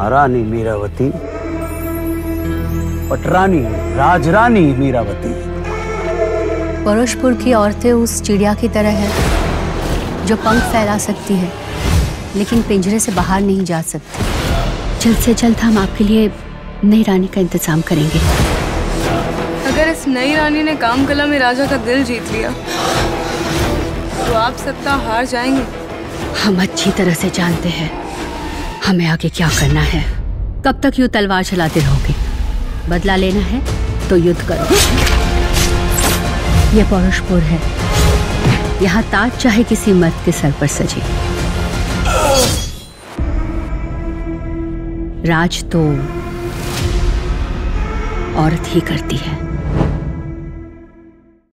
महारानी मीरावती, पटरानी राजरानी मीरावती। परोशपुर की औरतें उस चिड़िया की तरह है जो पंख फैला सकती है लेकिन पिंजरे से बाहर नहीं जा सकती। जल्द से जल्द हम आपके लिए नई रानी का इंतजाम करेंगे। अगर इस नई रानी ने कामकला में राजा का दिल जीत लिया तो आप सत्ता हार जाएंगे। हम अच्छी तरह से जानते हैं हमें आगे क्या करना है। कब तक यूं तलवार चलाते रहोगे? बदला लेना है तो युद्ध करो। यह परोशपुर है, यहाँ ताज चाहे किसी मर्द के सर पर सजे। राज तो औरत ही करती है।